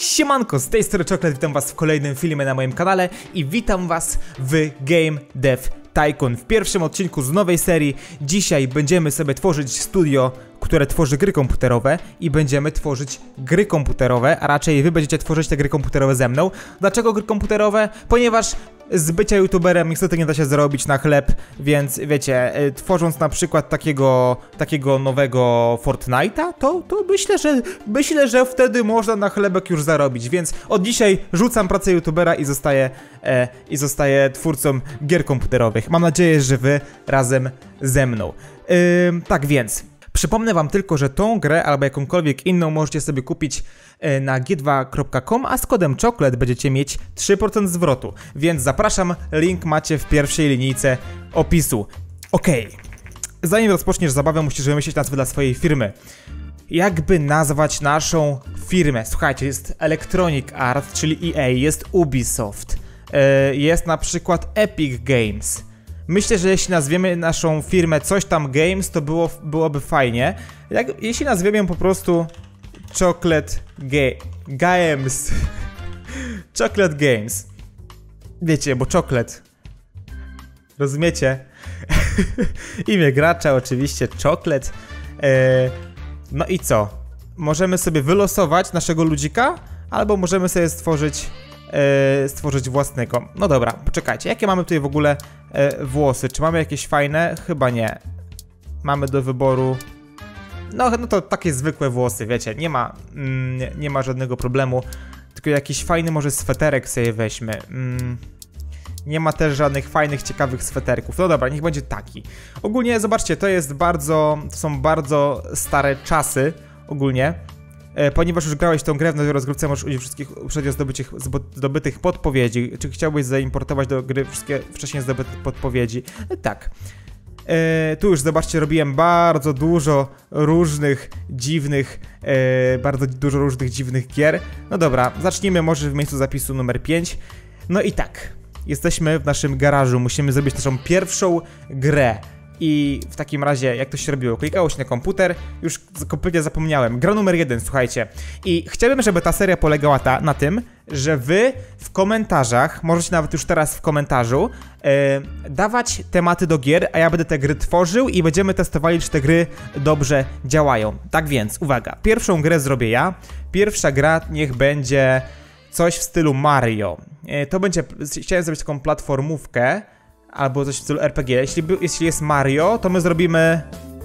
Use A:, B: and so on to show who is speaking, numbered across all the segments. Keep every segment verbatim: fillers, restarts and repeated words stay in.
A: Siemanko, z tej strony Czoklet, witam was w kolejnym filmie na moim kanale i witam was w Game Dev Tycoon, w pierwszym odcinku z nowej serii. Dzisiaj będziemy sobie tworzyć studio, które tworzy gry komputerowe i będziemy tworzyć gry komputerowe, a raczej wy będziecie tworzyć te gry komputerowe ze mną. Dlaczego gry komputerowe? Ponieważ z bycia youtuberem niestety nie da się zarobić na chleb, więc wiecie, y, tworząc na przykład takiego, takiego nowego Fortnite'a, to, to myślę, że myślę, że wtedy można na chlebek już zarobić, więc od dzisiaj rzucam pracę youtubera i zostaję, e, i zostaję twórcą gier komputerowych. Mam nadzieję, że wy razem ze mną. Yy, tak więc, przypomnę wam tylko, że tą grę albo jakąkolwiek inną możecie sobie kupić na g dwa kropka com, a z kodem Czoklet będziecie mieć trzy procent zwrotu, więc zapraszam, link macie w pierwszej linijce opisu. Okej, okay. Zanim rozpoczniesz zabawę, musisz wymyślić nazwę dla swojej firmy. Jakby nazwać naszą firmę? Słuchajcie, jest Electronic Arts, czyli E A, jest Ubisoft, yy, jest na przykład Epic Games. Myślę, że jeśli nazwiemy naszą firmę coś tam Games, to było, byłoby fajnie. Jak, jeśli nazwiemy ją po prostu Chocolate Ga Games. Chocolate Games. Wiecie, bo chocolate. Rozumiecie? Imię gracza oczywiście, Chocolate. Eee, no i co? Możemy sobie wylosować naszego ludzika, albo możemy sobie stworzyć e, stworzyć własnego. No dobra, poczekajcie, jakie mamy tutaj w ogóle e, włosy? Czy mamy jakieś fajne? Chyba nie. Mamy do wyboru... No, no to takie zwykłe włosy, wiecie, nie ma, mm, nie, nie ma żadnego problemu. Tylko jakiś fajny może sweterek sobie weźmy. Mm, nie ma też żadnych fajnych, ciekawych sweterków. No dobra, niech będzie taki. Ogólnie, zobaczcie, to jest bardzo, to są bardzo stare czasy, ogólnie. E, ponieważ już grałeś w tą grę, w nowej rozgrywce możesz użyć wszystkich uprzednio zdobytych, zdobytych podpowiedzi. Czy chciałbyś zaimportować do gry wszystkie wcześniej zdobyte podpowiedzi? E, tak. E, tu już zobaczcie, robiłem bardzo dużo różnych dziwnych, e, bardzo dużo różnych dziwnych gier. No dobra, zacznijmy może w miejscu zapisu numer pięć. No i tak, jesteśmy w naszym garażu, musimy zrobić naszą pierwszą grę. I w takim razie, jak to się robiło? Klikało się na komputer, już kompletnie zapomniałem. Gra numer jeden, słuchajcie. I chciałbym, żeby ta seria polegała ta, na tym, że wy w komentarzach, możecie nawet już teraz w komentarzu, yy, dawać tematy do gier, a ja będę te gry tworzył i będziemy testowali, czy te gry dobrze działają. Tak więc, uwaga, pierwszą grę zrobię ja. Pierwsza gra niech będzie coś w stylu Mario. Yy, to będzie, chciałem zrobić taką platformówkę, albo coś w stylu R P G. Jeśli, jeśli jest Mario, to my zrobimy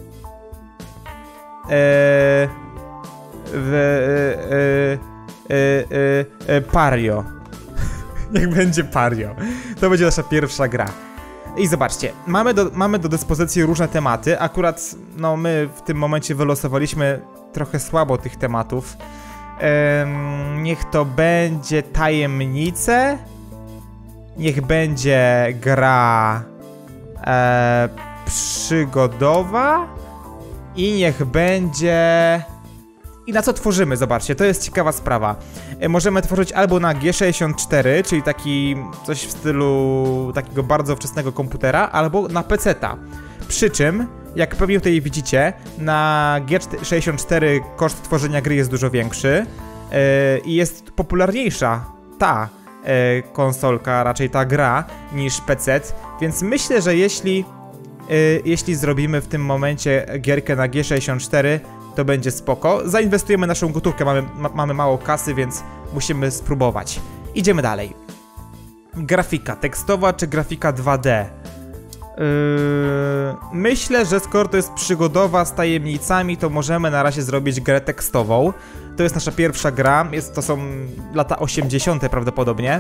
A: ee, w, e, e, e, e, Pario. Niech będzie Pario. To będzie nasza pierwsza gra. I zobaczcie, mamy do, mamy do dyspozycji różne tematy. Akurat, no my w tym momencie wylosowaliśmy trochę słabo tych tematów. E, niech to będzie tajemnice. Niech będzie gra e, przygodowa i niech będzie... I na co tworzymy? Zobaczcie, to jest ciekawa sprawa. E, możemy tworzyć albo na G sześćdziesiąt cztery, czyli taki coś w stylu takiego bardzo wczesnego komputera, albo na peceta. Przy czym, jak pewnie tutaj widzicie, na G sześćdziesiąt cztery koszt tworzenia gry jest dużo większy e, i jest popularniejsza ta konsolka, raczej ta gra, niż P C, więc myślę, że jeśli yy, jeśli zrobimy w tym momencie gierkę na G sześćdziesiąt cztery, to będzie spoko. Zainwestujemy naszą gotówkę, mamy, ma, mamy mało kasy, więc musimy spróbować. Idziemy dalej. Grafika tekstowa czy grafika dwa D? Yy, myślę, że skoro to jest przygodowa z tajemnicami, to możemy na razie zrobić grę tekstową. To jest nasza pierwsza gra, jest, to są lata osiemdziesiąte prawdopodobnie.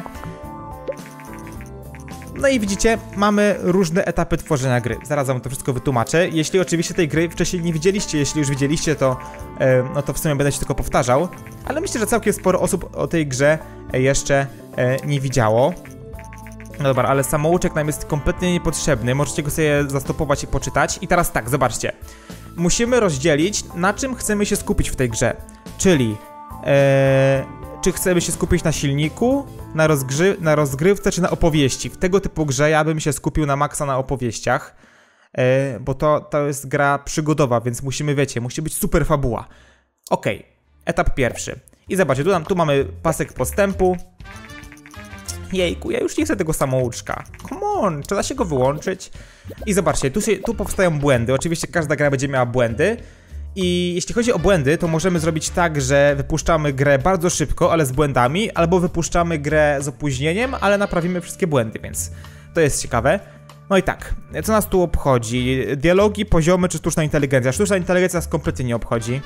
A: No i widzicie, mamy różne etapy tworzenia gry. Zaraz wam to wszystko wytłumaczę. Jeśli oczywiście tej gry wcześniej nie widzieliście, jeśli już widzieliście, to, yy, no to w sumie będę się tylko powtarzał. Ale myślę, że całkiem sporo osób o tej grze jeszcze yy, nie widziało. No dobra, ale samouczek nam jest kompletnie niepotrzebny, możecie go sobie zastopować i poczytać. I teraz tak, zobaczcie. Musimy rozdzielić, na czym chcemy się skupić w tej grze. Czyli, ee, czy chcemy się skupić na silniku, na, rozgry na rozgrywce, czy na opowieści. W tego typu grze ja bym się skupił na maksa na opowieściach. E, bo to, to jest gra przygodowa, więc musimy, wiecie, musi być super fabuła. Okej, etap pierwszy. I zobaczcie, tu, tu mamy pasek postępu. Jejku, ja już nie chcę tego samouczka. Come on, trzeba się go wyłączyć. I zobaczcie, tu, się, tu powstają błędy. Oczywiście każda gra będzie miała błędy. I jeśli chodzi o błędy, to możemy zrobić tak, że wypuszczamy grę bardzo szybko, ale z błędami, albo wypuszczamy grę z opóźnieniem, ale naprawimy wszystkie błędy, więc to jest ciekawe. No i tak, co nas tu obchodzi? Dialogi, poziomy czy sztuczna inteligencja? Sztuczna inteligencja nas kompletnie nie obchodzi.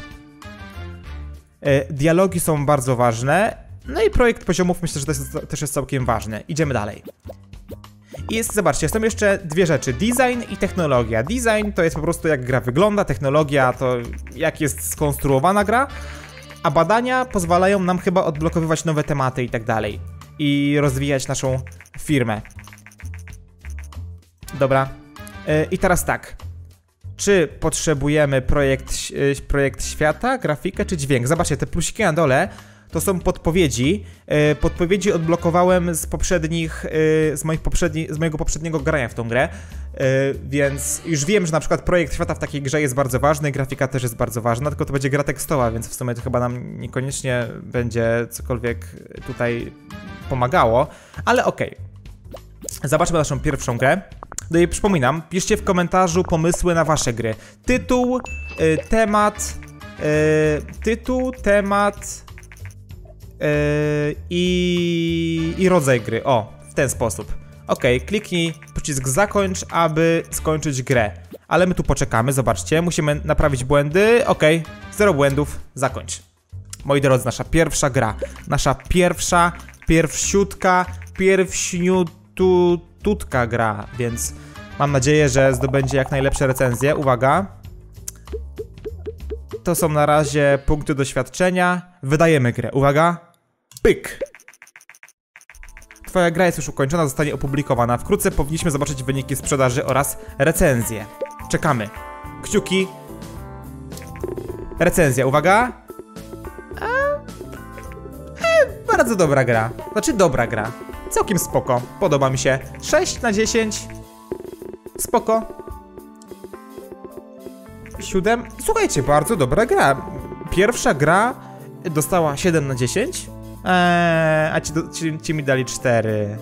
A: Dialogi są bardzo ważne. No i projekt poziomów myślę, że to jest, też jest całkiem ważny. Idziemy dalej. I jest, zobaczcie, są jeszcze dwie rzeczy, design i technologia. Design to jest po prostu jak gra wygląda, technologia to jak jest skonstruowana gra, a badania pozwalają nam chyba odblokowywać nowe tematy i tak dalej. I rozwijać naszą firmę. Dobra. Yy, I teraz tak. Czy potrzebujemy projekt, yy, projekt świata, grafikę czy dźwięk? Zobaczcie, te plusiki na dole to są podpowiedzi. Yy, podpowiedzi odblokowałem z poprzednich, yy, z, moich poprzedni, z mojego poprzedniego grania w tą grę. Yy, więc już wiem, że na przykład projekt świata w takiej grze jest bardzo ważny, grafika też jest bardzo ważna, tylko to będzie gra tekstowa, więc w sumie to chyba nam niekoniecznie będzie cokolwiek tutaj pomagało, ale okej. Okay. Zobaczmy naszą pierwszą grę. No i przypominam, piszcie w komentarzu pomysły na wasze gry. Tytuł, yy, temat, yy, tytuł, temat yy, i, i rodzaj gry. O, w ten sposób. Ok, kliknij przycisk zakończ, aby skończyć grę. Ale my tu poczekamy, zobaczcie, musimy naprawić błędy. Ok, zero błędów, zakończ. Moi drodzy, nasza pierwsza gra. Nasza pierwsza, pierwsiutka, pierwśniututka gra, więc mam nadzieję, że zdobędzie jak najlepsze recenzje. Uwaga. To są na razie punkty doświadczenia. Wydajemy grę. Uwaga. Pyk. Twoja gra jest już ukończona, zostanie opublikowana. Wkrótce powinniśmy zobaczyć wyniki sprzedaży oraz recenzje. Czekamy. Kciuki. Recenzja. Uwaga. A... E, bardzo dobra gra. Znaczy dobra gra. Całkiem spoko. Podoba mi się. sześć na dziesięć. Spoko. siedem. Słuchajcie, bardzo dobra gra. Pierwsza gra dostała siedem na dziesięć. Eee, a ci, ci, ci mi dali cztery.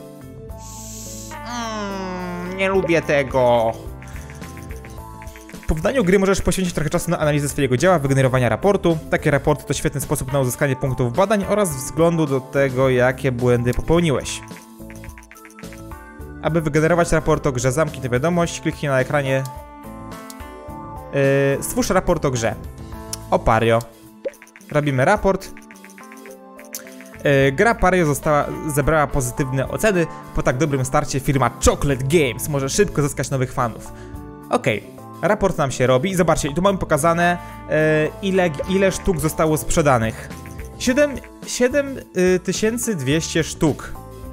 A: Mm, nie lubię tego. Po wydaniu gry możesz poświęcić trochę czasu na analizę swojego dzieła, wygenerowania raportu. Takie raporty to świetny sposób na uzyskanie punktów badań oraz względu do tego, jakie błędy popełniłeś. Aby wygenerować raport o grze, zamknij tę wiadomość, kliknij na ekranie. Yy, stwórz raport o grze. O Pario. Robimy raport. Yy, gra Pario została, zebrała pozytywne oceny. Po tak dobrym starcie firma Chocolate Games może szybko zyskać nowych fanów. Okej, okay. Raport nam się robi. Zobaczcie, tu mamy pokazane yy, ile, ile sztuk zostało sprzedanych. siedem tysięcy dwieście sztuk.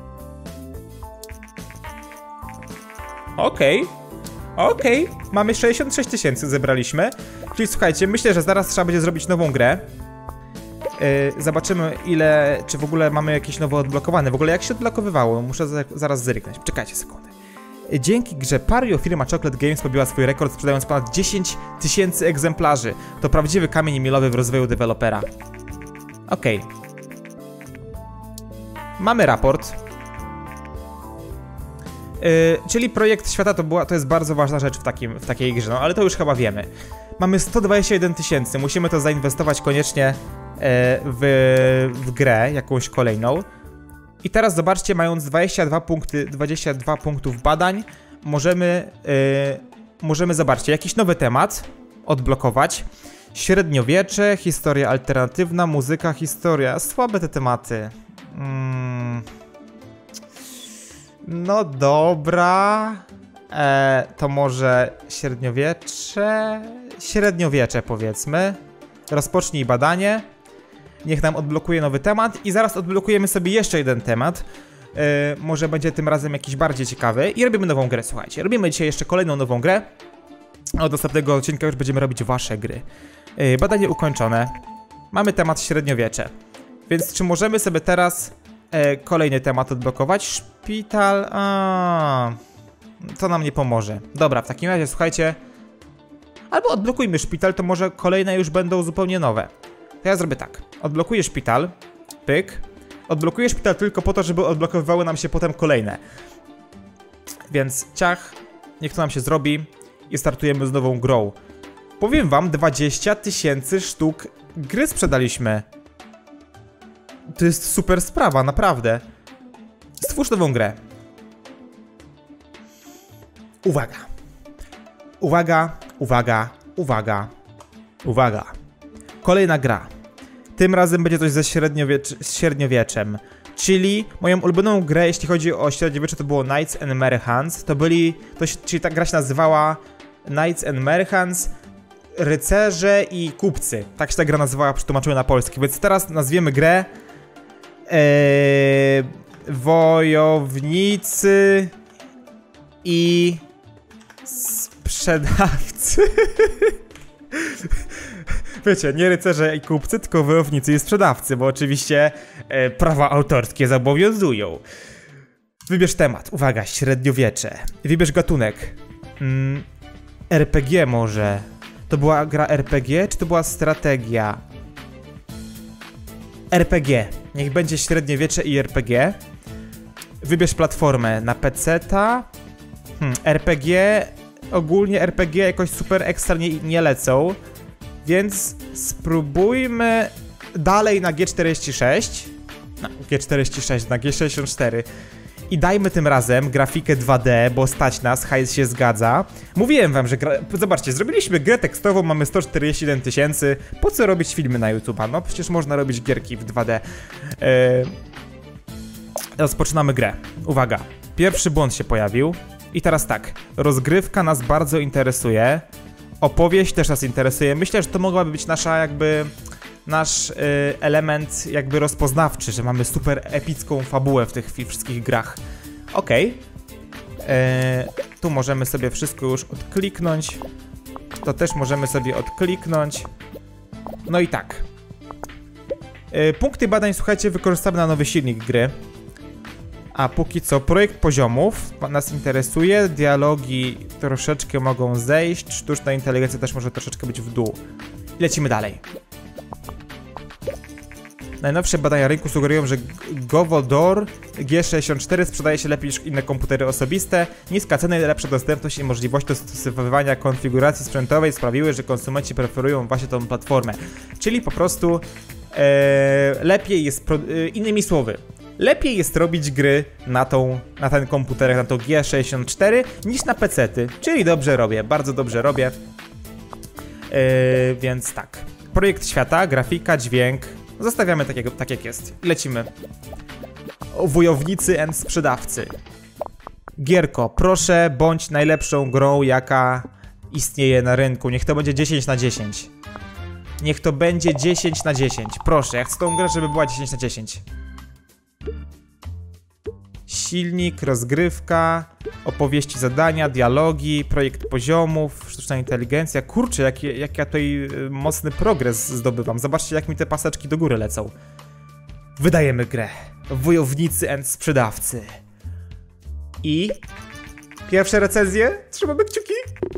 A: Okej, okay. okej, okay. Mamy sześćdziesiąt sześć tysięcy zebraliśmy. Czyli słuchajcie, myślę, że zaraz trzeba będzie zrobić nową grę. Yy, zobaczymy ile, czy w ogóle mamy jakieś nowe odblokowane. W ogóle jak się odblokowywało, muszę za, zaraz zerknąć. Czekajcie sekundę. Dzięki grze Pario firma Chocolate Games pobiła swój rekord, sprzedając ponad dziesięć tysięcy egzemplarzy. To prawdziwy kamień milowy w rozwoju dewelopera. Okej. Okay. Mamy raport. Yy, czyli projekt świata to, była, to jest bardzo ważna rzecz w, takim, w takiej grze, no ale to już chyba wiemy. Mamy sto dwadzieścia jeden tysięcy, musimy to zainwestować koniecznie yy, w, w grę, jakąś kolejną. I teraz zobaczcie, mając dwadzieścia dwa punkty, dwadzieścia dwa punktów badań, możemy, yy, możemy, zobaczcie, jakiś nowy temat odblokować. Średniowiecze, historia alternatywna, muzyka, historia. Słabe te tematy. Mm. No dobra. E, to może średniowiecze? Średniowiecze powiedzmy. Rozpocznij badanie. Niech nam odblokuje nowy temat i zaraz odblokujemy sobie jeszcze jeden temat. E, może będzie tym razem jakiś bardziej ciekawy i robimy nową grę, słuchajcie. Robimy dzisiaj jeszcze kolejną nową grę. Od następnego odcinka już będziemy robić wasze gry. E, badanie ukończone. Mamy temat średniowiecze. Więc czy możemy sobie teraz e, kolejny temat odblokować? Szpital... A, to nam nie pomoże. Dobra, w takim razie słuchajcie. Albo odblokujmy szpital, to może kolejne już będą zupełnie nowe. To ja zrobię tak. Odblokuję szpital. Pyk. Odblokuję szpital tylko po to, żeby odblokowywały nam się potem kolejne. Więc ciach. Niech to nam się zrobi. I startujemy z nową grą. Powiem wam, dwadzieścia tysięcy sztuk gry sprzedaliśmy. To jest super sprawa, naprawdę. Stwórz nową grę. Uwaga. Uwaga, uwaga, uwaga, uwaga. Kolejna gra. Tym razem będzie coś ze średniowiecz z średniowieczem. Czyli moją ulubioną grę, jeśli chodzi o średniowiecze, to było Knights and Merchants. To byli, to się, czyli ta gra się nazywała Knights and Merchants, rycerze i kupcy. Tak się ta gra nazywała, przetłumaczyłem na polski. Więc teraz nazwiemy grę ee, Wojownicy i sprzedawcy. Wiecie, nie rycerze i kupcy, tylko wojownicy i sprzedawcy, bo oczywiście e, prawa autorskie zobowiązują. Wybierz temat. Uwaga, średniowiecze. Wybierz gatunek. Mm, R P G może. To była gra R P G, czy to była strategia? R P G. Niech będzie średniowiecze i R P G. Wybierz platformę na peceta. Hmm, R P G. Ogólnie R P G jakoś super ekstra nie, nie lecą. Więc spróbujmy dalej na G czterdzieści sześć. Na G czterdzieści sześć, na G sześćdziesiąt cztery. I dajmy tym razem grafikę dwa D, bo stać nas, hajs się zgadza. Mówiłem wam, że gra... Zobaczcie, zrobiliśmy grę tekstową, mamy sto czterdzieści jeden tysięcy. Po co robić filmy na YouTube'a? No przecież można robić gierki w dwa D. Eee... Rozpoczynamy grę. Uwaga, pierwszy błąd się pojawił. I teraz tak, rozgrywka nas bardzo interesuje. Opowieść też nas interesuje. Myślę, że to mogłaby być nasza jakby... Nasz y, element jakby rozpoznawczy, że mamy super epicką fabułę w tych wszystkich grach. Okej. Okay. Tu możemy sobie wszystko już odkliknąć. To też możemy sobie odkliknąć. No i tak. Y, punkty badań, słuchajcie, wykorzystamy na nowy silnik gry. A póki co projekt poziomów nas interesuje. Dialogi troszeczkę mogą zejść. Sztuczna inteligencja też może troszeczkę być w dół. Lecimy dalej. Najnowsze badania rynku sugerują, że Govodor G sześćdziesiąt cztery sprzedaje się lepiej niż inne komputery osobiste. Niska cena i lepsza dostępność i możliwość dostosowywania konfiguracji sprzętowej sprawiły, że konsumenci preferują właśnie tą platformę. Czyli po prostu e, lepiej jest, pro, e, innymi słowy, lepiej jest robić gry na, tą, na ten komputer, na to G sześćdziesiąt cztery niż na pecety. Czyli dobrze robię, bardzo dobrze robię. E, więc tak. Projekt świata, grafika, dźwięk. Zostawiamy takiego, tak jak jest. Lecimy. Wojownicy and sprzedawcy. Gierko, proszę bądź najlepszą grą, jaka istnieje na rynku. Niech to będzie dziesięć na dziesięć. Niech to będzie dziesięć na dziesięć. Proszę, ja chcę tą grę, żeby była dziesięć na dziesięć. Silnik, rozgrywka, opowieści, zadania, dialogi, projekt poziomów, sztuczna inteligencja. Kurczę, jak, jak ja tutaj mocny progres zdobywam. Zobaczcie, jak mi te paseczki do góry lecą. Wydajemy grę. Wojownicy and sprzedawcy. I... Pierwsze recenzje. Trzymamy kciuki.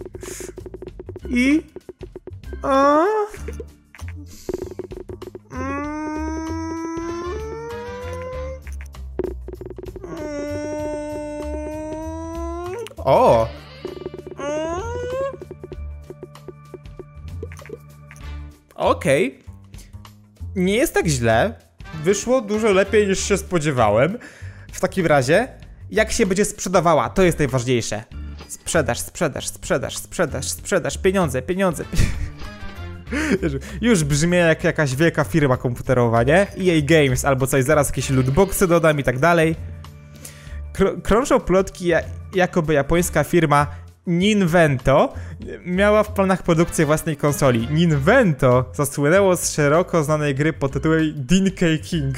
A: I... O... Mm... O! Okej. Okay. Nie jest tak źle. Wyszło dużo lepiej niż się spodziewałem. W takim razie, jak się będzie sprzedawała, to jest najważniejsze. Sprzedaż, sprzedaż, sprzedaż, sprzedaż, sprzedaż, pieniądze, pieniądze. Już brzmi jak jakaś wielka firma komputerowa, nie? E A Games albo coś, zaraz jakieś lootboxy dodam i tak dalej. Krążą plotki, jakoby japońska firma Ninvento miała w planach produkcję własnej konsoli. Ninvento zasłynęło z szeroko znanej gry pod tytułem Donkey King.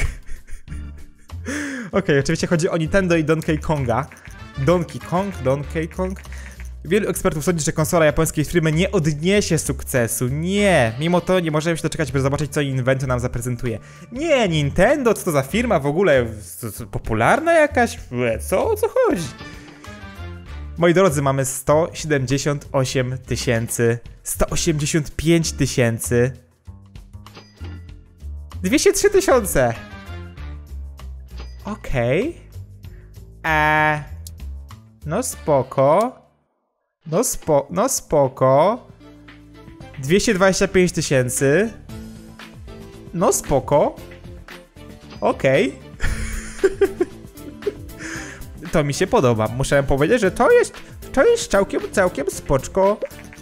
A: Okej, okay, oczywiście chodzi o Nintendo i Donkey Konga. Donkey Kong, Donkey Kong. Wielu ekspertów sądzi, że konsola japońskiej firmy nie odniesie sukcesu. Nie! Mimo to nie możemy się doczekać, by zobaczyć, co Ninvento nam zaprezentuje. Nie, Nintendo, co to za firma w ogóle? Popularna jakaś? Co? O co chodzi? Moi drodzy, mamy sto siedemdziesiąt osiem tysięcy, sto osiemdziesiąt pięć tysięcy. dwieście trzy tysiące. Okej. Okay. Eee. No spoko. No spo... No spoko. dwieście dwadzieścia pięć tysięcy. No spoko. Okej. Okay. To mi się podoba. Muszę powiedzieć, że to jest... To jest całkiem, całkiem spoczko.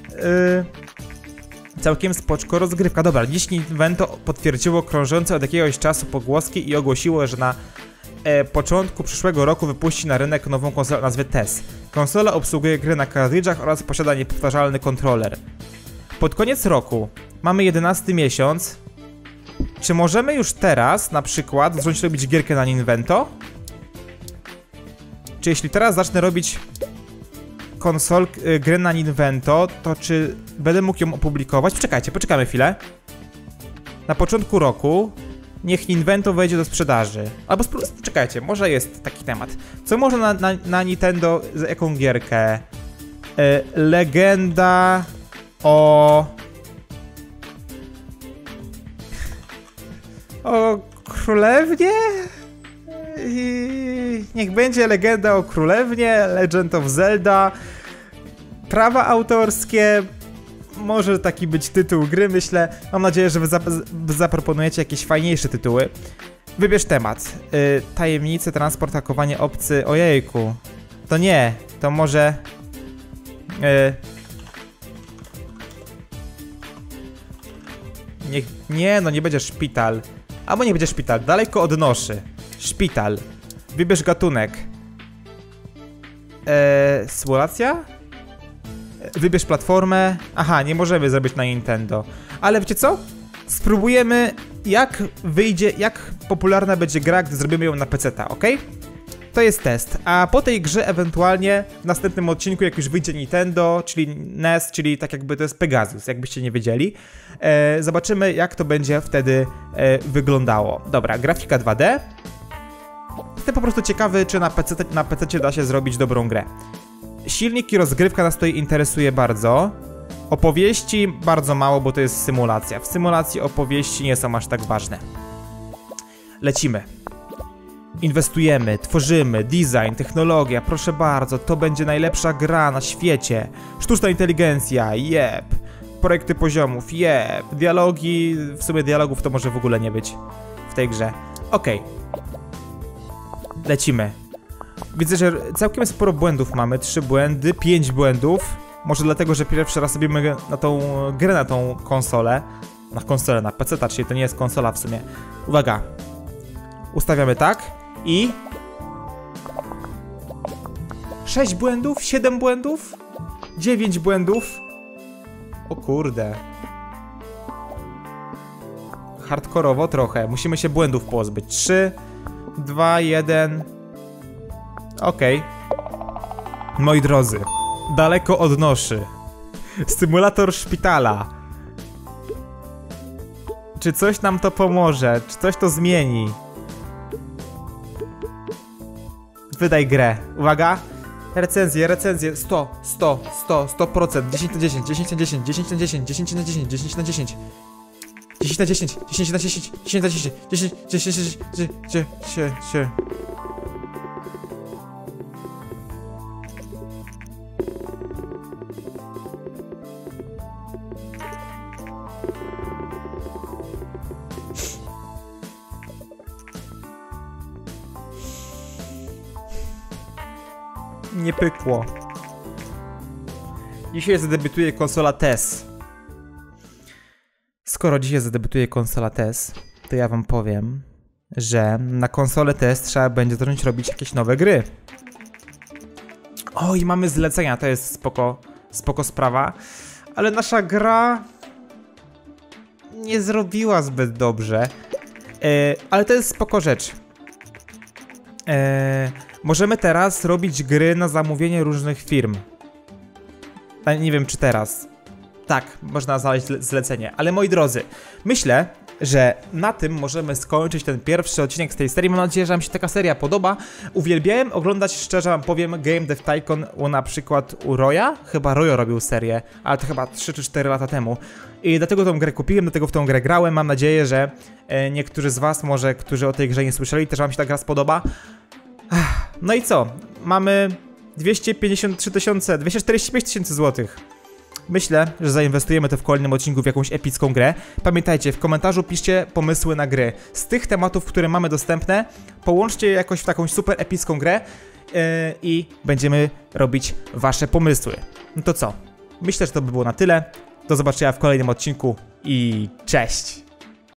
A: Yy, całkiem spoczko rozgrywka. Dobra, dziś Nintendo potwierdziło krążące od jakiegoś czasu pogłoski i ogłosiło, że na e, początku przyszłego roku wypuści na rynek nową konsolę o nazwie T E S. Konsola obsługuje gry na kartridżach oraz posiada niepowtarzalny kontroler. Pod koniec roku mamy jedenasty miesiąc. Czy możemy już teraz na przykład zacząć robić gierkę na Nintendo? Czy jeśli teraz zacznę robić konsol, y, grę na Nintendo, to czy będę mógł ją opublikować? Poczekajcie, poczekamy chwilę. Na początku roku niech Nintendo wejdzie do sprzedaży. Albo poczekajcie, może jest taki temat. Co może na, na, na Nintendo, za jaką gierkę? Y, legenda o... O królewnie? I niech będzie legenda o królewnie, Legend of Zelda. Prawa autorskie. Może taki być tytuł gry, myślę. Mam nadzieję, że wy, zap wy zaproponujecie jakieś fajniejsze tytuły. Wybierz temat. Yy, tajemnice, transport, hakowanie, obcy. Ojejku. To nie. To może... Yy... Niech... Nie, no nie będzie szpital. Albo nie będzie szpital. Daleko odnoszy. Szpital. Wybierz gatunek. Eee, symulacja? Wybierz platformę. Aha, nie możemy zrobić na Nintendo. Ale wiecie co? Spróbujemy, jak wyjdzie, jak popularna będzie gra, gdy zrobimy ją na peceta, ok? To jest test. A po tej grze ewentualnie w następnym odcinku, jak już wyjdzie Nintendo, czyli N E S, czyli tak jakby to jest Pegasus, jakbyście nie wiedzieli. E, zobaczymy, jak to będzie wtedy e, wyglądało. Dobra, grafika dwa D. Jestem po prostu ciekawy, czy na pececie, na pececie da się zrobić dobrą grę. Silnik i rozgrywka nas tutaj interesuje bardzo. Opowieści bardzo mało, bo to jest symulacja. W symulacji opowieści nie są aż tak ważne. Lecimy. Inwestujemy, tworzymy, design, technologia, proszę bardzo, to będzie najlepsza gra na świecie. Sztuczna inteligencja, jeb. Projekty poziomów, jeb. Dialogi, w sumie dialogów to może w ogóle nie być w tej grze. Okej. Lecimy. Widzę, że całkiem sporo błędów mamy, trzy błędy, pięć błędów. Może dlatego, że pierwszy raz robimy na tą grę, na tą konsolę. Na konsolę, na peceta, czyli to nie jest konsola w sumie. Uwaga. Ustawiamy tak i... sześć błędów, siedem błędów, dziewięć błędów. O kurde. Hardkorowo trochę, musimy się błędów pozbyć. trzy, dwa, jeden. Okej. Okay. Moi drodzy, daleko odnoszy. Symulator szpitala. Czy coś nam to pomoże? Czy coś to zmieni? Wydaj grę. Uwaga. Recenzje, recenzje. sto, sto, sto, sto procent. dziesięć na dziesięć, dziesięć na dziesięć, dziesięć na dziesięć, dziesięć na dziesięć, dziesięć na dziesięć. dziesięć na dziesięć, dziesięć na dziesięć, dziesięć na dziesięć, dziesięć, dziesięć, dziesięć. Nie pykło. Dzisiaj zadebiutuje konsola T E S. Skoro dzisiaj zadebiutuje konsola T E S, to ja wam powiem, że na konsolę T E S trzeba będzie zacząć robić jakieś nowe gry. O, i mamy zlecenia, to jest spoko, spoko sprawa. Ale nasza gra nie zrobiła zbyt dobrze. E, ale to jest spoko rzecz. E, możemy teraz robić gry na zamówienie różnych firm. Nie wiem, czy teraz. Tak, można znaleźć zlecenie. Ale moi drodzy, myślę, że na tym możemy skończyć ten pierwszy odcinek z tej serii. Mam nadzieję, że wam się taka seria podoba. Uwielbiałem oglądać, szczerze wam powiem, Game Dev Tycoon u na przykład u Roya. Chyba Royo robił serię, ale to chyba trzy czy cztery lata temu. I dlatego tą grę kupiłem, dlatego w tą grę grałem. Mam nadzieję, że e, niektórzy z was, może którzy o tej grze nie słyszeli, też wam się ta gra spodoba. No i co? Mamy dwieście pięćdziesiąt trzy tysiące, dwieście czterdzieści pięć tysięcy złotych. Myślę, że zainwestujemy to w kolejnym odcinku w jakąś epicką grę. Pamiętajcie, w komentarzu piszcie pomysły na gry. Z tych tematów, które mamy dostępne, połączcie je jakoś w taką super epicką grę yy, i będziemy robić wasze pomysły. No to co? Myślę, że to by było na tyle. Do zobaczenia w kolejnym odcinku i cześć!